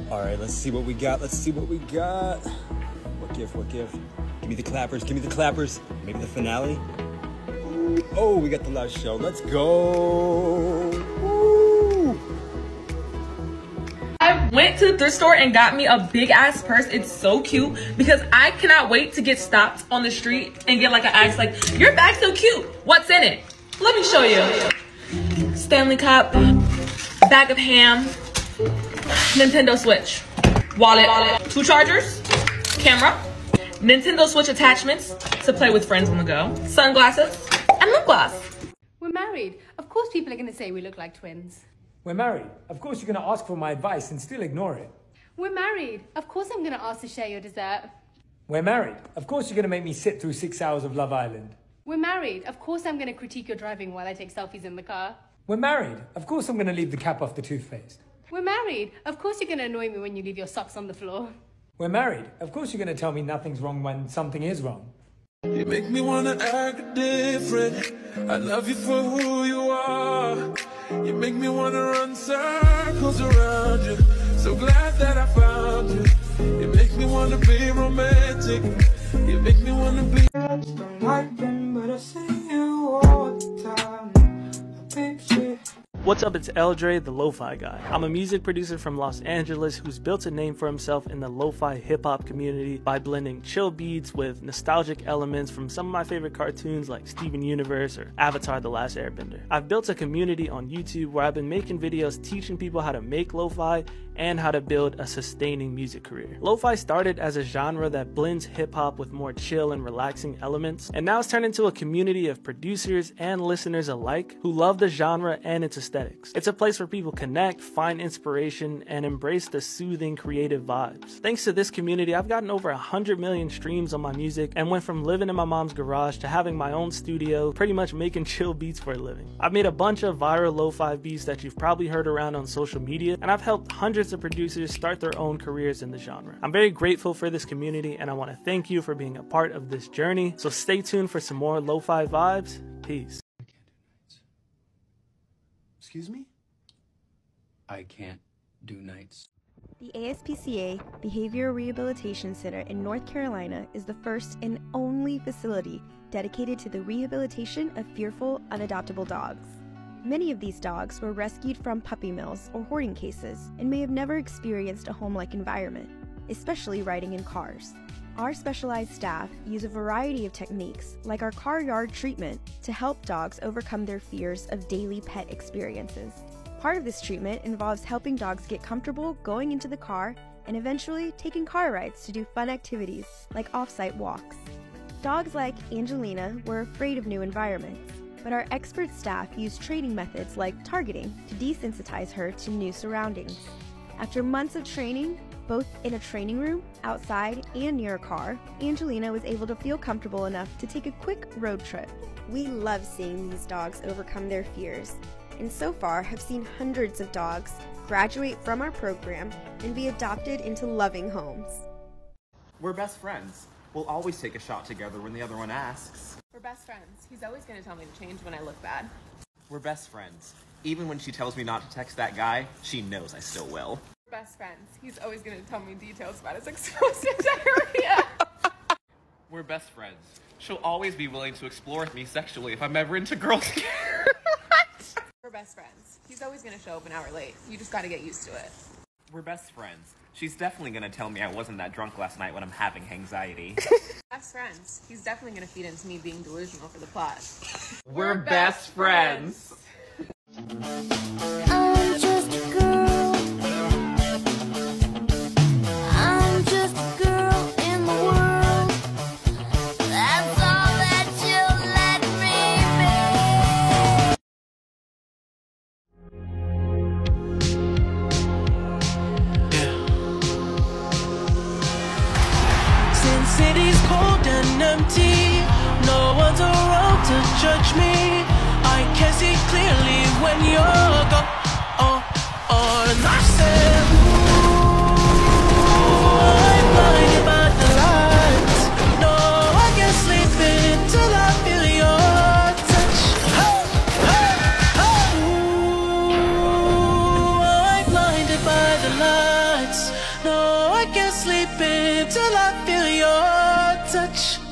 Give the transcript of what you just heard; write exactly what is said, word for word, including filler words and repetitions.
All right, let's see what we got. Let's see what we got. What gift, what gift? Give me the clappers, give me the clappers. Maybe the finale. Ooh. Oh, we got the last show. Let's go. Woo. I went to the thrift store and got me a big ass purse. It's so cute because I cannot wait to get stopped on the street and get like an ask like, your bag's so cute. What's in it? Let me show you. Stanley Cup, bag of ham, Nintendo Switch, wallet, two chargers, camera, Nintendo Switch attachments to play with friends on the go, sunglasses, and lip gloss. We're married. Of course people are going to say we look like twins. We're married. Of course you're going to ask for my advice and still ignore it. We're married. Of course I'm going to ask to share your dessert. We're married. Of course you're going to make me sit through six hours of Love Island. We're married. Of course I'm going to critique your driving while I take selfies in the car. We're married. Of course I'm going to leave the cap off the toothpaste. We're married. Of course you're going to annoy me when you leave your socks on the floor. We're married. Of course you're going to tell me nothing's wrong when something is wrong. You make me want to act different. I love you for who you are. You make me want to run circles around you. So glad that I found you. You make me want to be romantic. You make me want to be. Don't like them, but I see you all the time. What's up, it's Eldre, the Lo-Fi Guy. I'm a music producer from Los Angeles who's built a name for himself in the lo-fi hip-hop community by blending chill beats with nostalgic elements from some of my favorite cartoons like Steven Universe or Avatar: The Last Airbender. I've built a community on YouTube where I've been making videos teaching people how to make lo-fi and how to build a sustaining music career. Lo-fi started as a genre that blends hip-hop with more chill and relaxing elements, and now it's turned into a community of producers and listeners alike who love the genre and its aesthetics. It's a place where people connect, find inspiration, and embrace the soothing, creative vibes. Thanks to this community, I've gotten over one hundred million streams on my music and went from living in my mom's garage to having my own studio, pretty much making chill beats for a living. I've made a bunch of viral lo-fi beats that you've probably heard around on social media, and I've helped hundreds of producers start their own careers in the genre. I'm very grateful for this community, and I want to thank you for being a part of this journey. So stay tuned for some more lo-fi vibes. Peace. Excuse me? I can't do nights. The A S P C A Behavioral Rehabilitation Center in North Carolina is the first and only facility dedicated to the rehabilitation of fearful, unadoptable dogs. Many of these dogs were rescued from puppy mills or hoarding cases and may have never experienced a home-like environment, especially riding in cars. Our specialized staff use a variety of techniques, like our car yard treatment, to help dogs overcome their fears of daily pet experiences. Part of this treatment involves helping dogs get comfortable going into the car and eventually taking car rides to do fun activities like off-site walks. Dogs like Angelina were afraid of new environments, but our expert staff used training methods like targeting to desensitize her to new surroundings. After months of training, both in a training room, outside, and near a car, Angelina was able to feel comfortable enough to take a quick road trip. We love seeing these dogs overcome their fears, and so far have seen hundreds of dogs graduate from our program and be adopted into loving homes. We're best friends. We'll always take a shot together when the other one asks. We're best friends. He's always going to tell me to change when I look bad. We're best friends. Even when she tells me not to text that guy, she knows I still will. We're best friends. He's always going to tell me details about his explosive diarrhea. We're best friends. She'll always be willing to explore with me sexually if I'm ever into girls. We're best friends. He's always going to show up an hour late. You just got to get used to it. We're best friends. She's definitely going to tell me I wasn't that drunk last night when I'm having anxiety. Best friends. He's definitely going to feed into me being delusional for the plot. We're best friends. I'm just a girl. I'm just a girl in the world. That's all that you'll let me be. Since city's cold and empty, no one's around to judge me. I can see clearly when you're gone. Oh, oh, and I said, ooh, I'm blinded by the lights. No, I can't sleep until I feel your touch. Oh, oh, oh. Ooh, I'm blinded by the lights. nights. No, I can't sleep until I feel your touch.